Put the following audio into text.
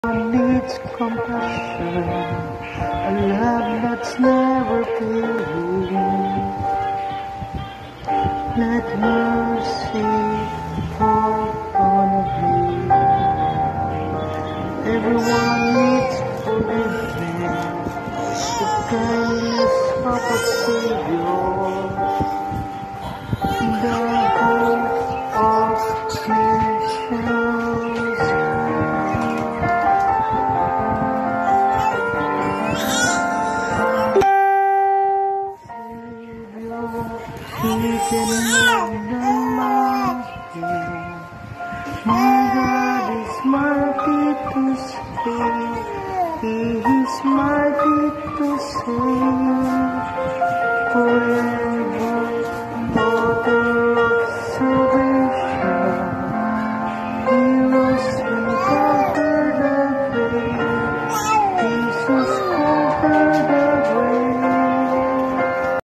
Needs compassion, a love that's never failing. Let mercy fall on me. Everyone needs forgiveness, the kindness of a Savior, the hope of nations. He can move the mountain. My God is mighty to save. He is mighty to save.